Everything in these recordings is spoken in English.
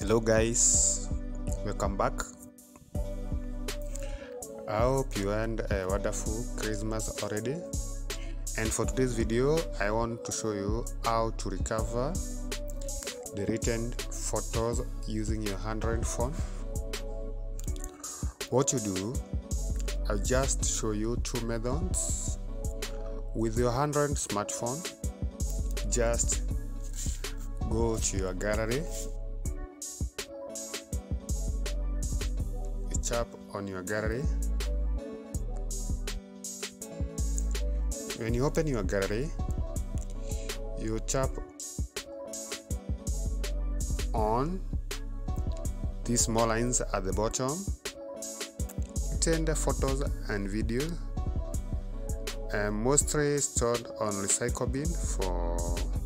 Hello guys, welcome back. I hope you had a wonderful Christmas already, and for today's video I want to show you how to recover the written photos using your Android phone. What you do, I'll just show you two methods. With your Android smartphone, just go to your gallery, you tap on your gallery. When you open your gallery, you tap on these small lines at the bottom, the photos and videos, and mostly stored on recycle bin for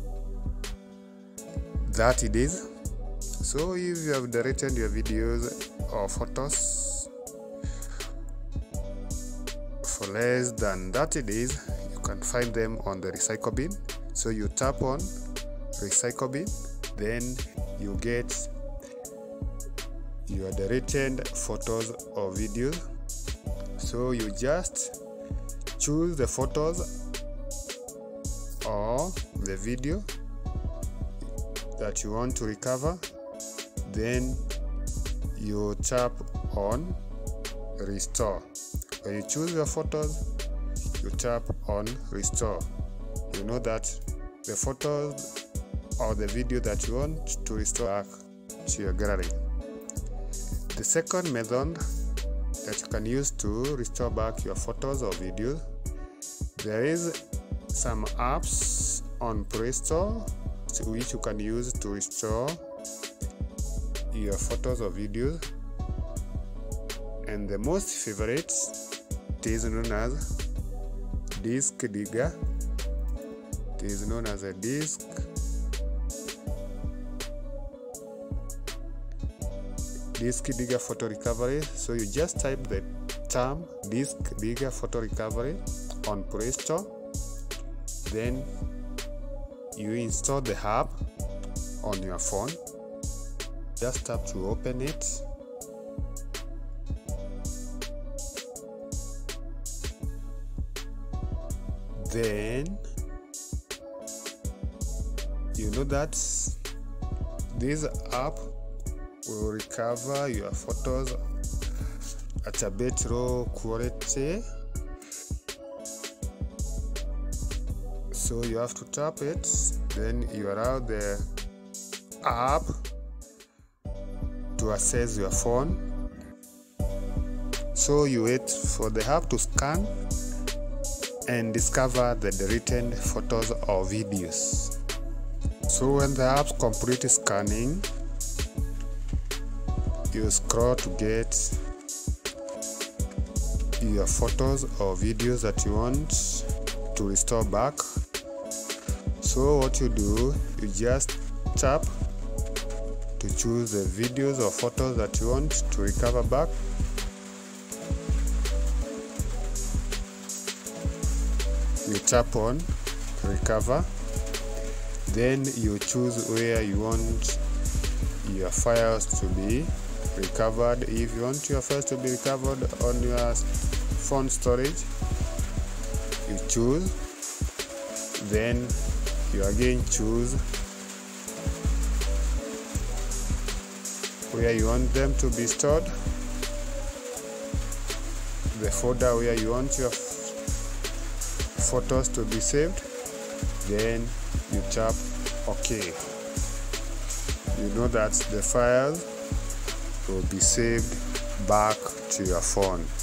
30 days. So if you have deleted your videos or photos for less than 30 days, you can find them on the recycle bin. So you tap on recycle bin, then you get your deleted photos or videos. So you just choose the photos or the video that you want to recover, then you tap on restore. When you choose your photos, you tap on restore. You know that the photos or the video that you want to restore back to your gallery. The second method that you can use to restore back your photos or videos, there is some apps on Play Store which you can use to restore your photos or videos, and the most favorite is known as Disk Digger. It is known as a Disk Digger photo recovery. So you just type the term Disk Digger photo recovery on Play Store, then you install the app on your phone. Just tap to open it. Then you know that this app will recover your photos at a better quality. So you have to tap it, then you allow the app to access your phone. So you wait for the app to scan and discover the deleted photos or videos. So when the app completes scanning, you scroll to get your photos or videos that you want to restore back. So what you do, you just tap to choose the videos or photos that you want to recover back. You tap on recover, then you choose where you want your files to be recovered. If you want your files to be recovered on your phone storage, you choose, then you again choose where you want them to be stored, the folder where you want your photos to be saved, then you tap OK. You know that the files will be saved back to your phone.